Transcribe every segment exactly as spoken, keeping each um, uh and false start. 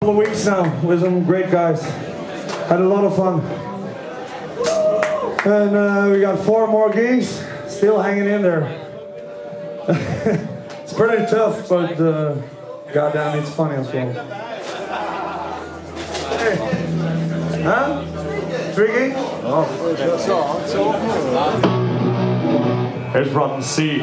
couple of weeks now with some great guys. Had a lot of fun. And uh, we got four more gigs, still hanging in there. It's pretty tough, but uh, goddamn, it's funny as well. Hey. Huh? Three gigs? Oh. Here's Rotten C.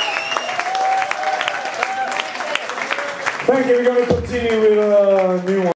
Thank you. We're going to continue with a new one.